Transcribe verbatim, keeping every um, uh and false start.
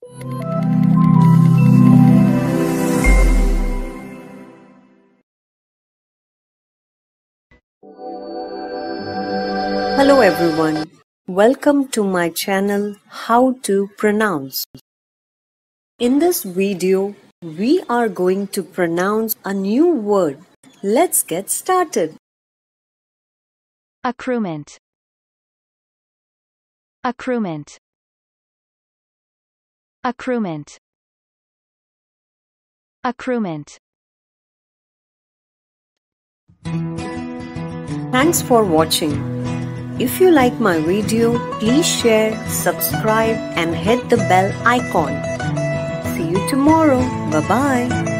Hello everyone, welcome to my channel How to Pronounce. In this video, we are going to pronounce a new word. Let's get started. Accruement. Accruement. Accruement. Accruement. Thanks for watching. If you like my video, please share, subscribe and hit the bell icon. See you tomorrow. Bye-bye.